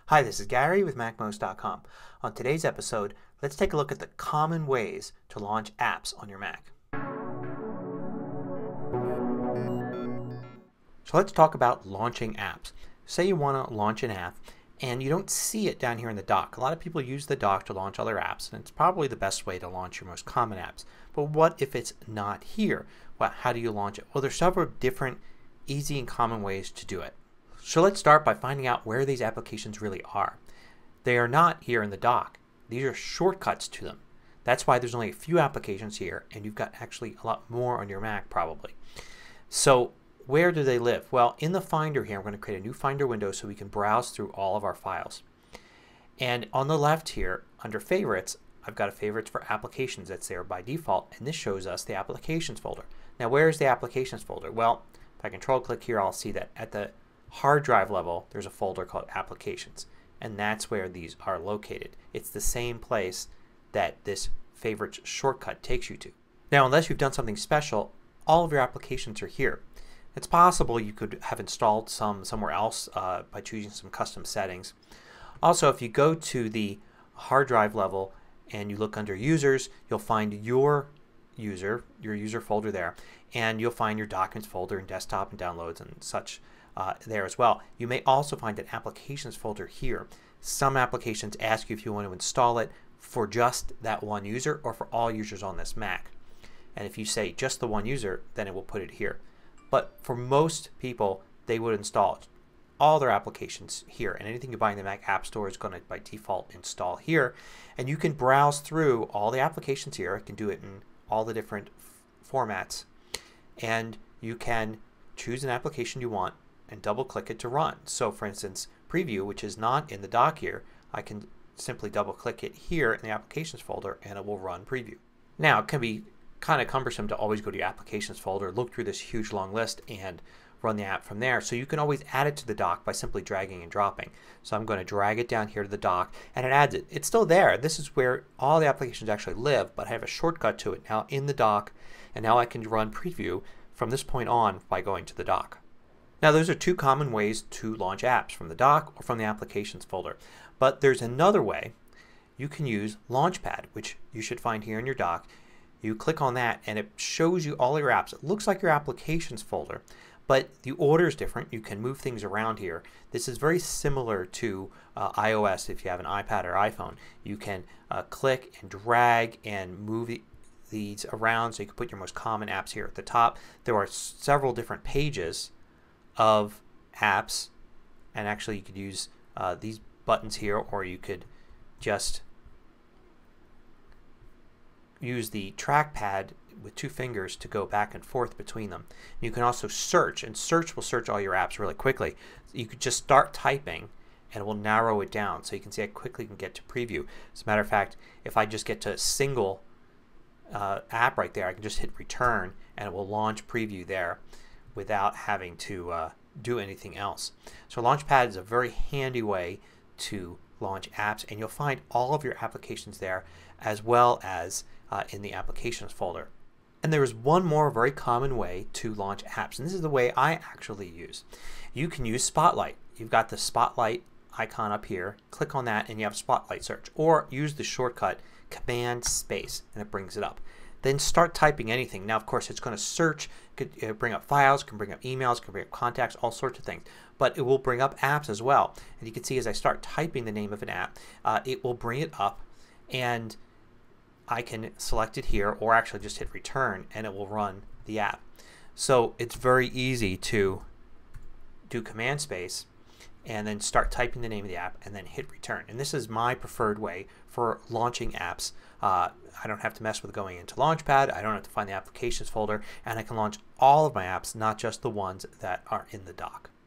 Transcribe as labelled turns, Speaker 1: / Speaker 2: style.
Speaker 1: Hi, this is Gary with MacMost.com. On today's episode, let's take a look at the common ways to launch apps on your Mac. So let's talk about launching apps. Say you want to launch an app and you don't see it down here in the dock. A lot of people use the dock to launch other apps, and it's probably the best way to launch your most common apps. But what if it's not here? Well, how do you launch it? Well, there's several different easy and common ways to do it. So let's start by finding out where these applications really are. They are not here in the dock. These are shortcuts to them. That's why there's only a few applications here, and you've got actually a lot more on your Mac probably. So where do they live? Well, in the Finder here I'm going to create a new Finder window so we can browse through all of our files. And on the left here under Favorites I've got a Favorites for Applications that's there by default, and this shows us the Applications folder. Now where is the Applications folder? Well, if I control click here I'll see that at the hard drive level there's a folder called Applications, and that's where these are located. It's the same place that this Favorites shortcut takes you to. Now unless you've done something special, all of your applications are here. It's possible you could have installed some somewhere else by choosing some custom settings. Also, if you go to the hard drive level and you look under Users, you'll find your user folder there, and you'll find your Documents folder and Desktop and Downloads and such there as well. You may also find an Applications folder here. Some applications ask you if you want to install it for just that one user or for all users on this Mac. And if you say just the one user, then it will put it here. But for most people they would install all their applications here, and anything you buy in the Mac App Store is going to by default install here. And you can browse through all the applications here. I can do it in all the different formats, and you can choose an application you want and double click it to run. So for instance Preview, which is not in the dock here, I can simply double click it here in the Applications folder and it will run Preview. Now it can be kind of cumbersome to always go to your Applications folder, look through this huge long list, and run the app from there. So you can always add it to the dock by simply dragging and dropping. So I'm going to drag it down here to the dock and it adds it. It's still there. This is where all the applications actually live, but I have a shortcut to it now in the dock, and now I can run Preview from this point on by going to the dock. Now those are two common ways to launch apps, from the dock or from the Applications folder. But there's another way. You can use Launchpad, which you should find here in your dock. You click on that and it shows you all your apps. It looks like your Applications folder, but the order is different. You can move things around here. This is very similar to iOS if you have an iPad or iPhone. You can click and drag and move these around, so you can put your most common apps here at the top. There are several different pages of apps, and actually you could use these buttons here, or you could just use the trackpad with two fingers to go back and forth between them. You can also search, and search will search all your apps really quickly. You could just start typing and it will narrow it down, so you can see how quickly you can get to Preview. As a matter of fact, if I just get to a single app right there, I can just hit return and it will launch Preview there without having to do anything else. So Launchpad is a very handy way to launch apps, and you'll find all of your applications there as well as in the Applications folder. And there is one more very common way to launch apps, and this is the way I actually use. You can use Spotlight. You've got the Spotlight icon up here. Click on that and you have Spotlight search, or use the shortcut Command Space and it brings it up. Then start typing anything. Now of course it's going to search, it could bring up files, can bring up emails, can bring up contacts, all sorts of things. But it will bring up apps as well. And you can see as I start typing the name of an app, it will bring it up, and I can select it here, or actually just hit return and it will run the app. So it's very easy to do Command Space and then start typing the name of the app and then hit return. And this is my preferred way for launching apps. I don't have to mess with going into Launchpad. I don't have to find the Applications folder, and I can launch all of my apps, not just the ones that are in the dock.